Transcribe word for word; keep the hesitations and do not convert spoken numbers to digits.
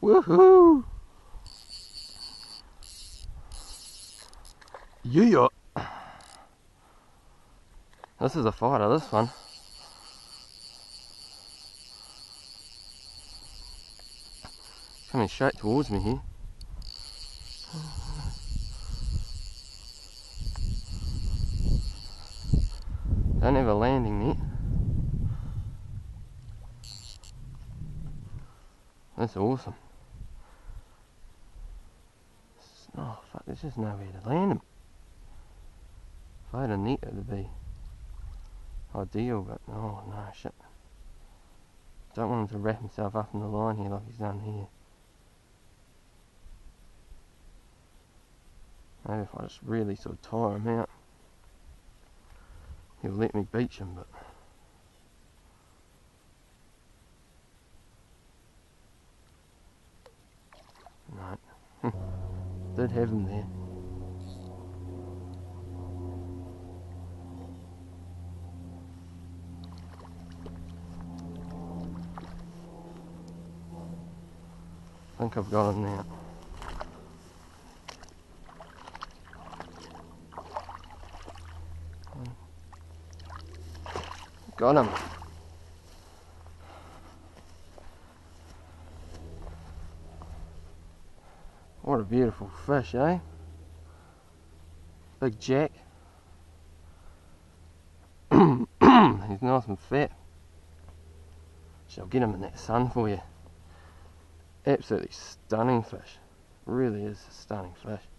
Woohoo! Yeah. This is a fighter, this one. Coming straight towards me here. Don't have a landing net. That's awesome. Oh fuck, there's just nowhere to land him. If I had a net it would be ideal, but oh no, shit. Don't want him to wrap himself up in the line here like he's done here. Maybe if I just really sort of tire him out, he'll let me beach him, but no. Did have him there. I think I've got him now. Got him. What a beautiful fish, eh? Big jack. He's nice and fat. Shall get him in that sun for you. Absolutely stunning fish. Really is a stunning fish.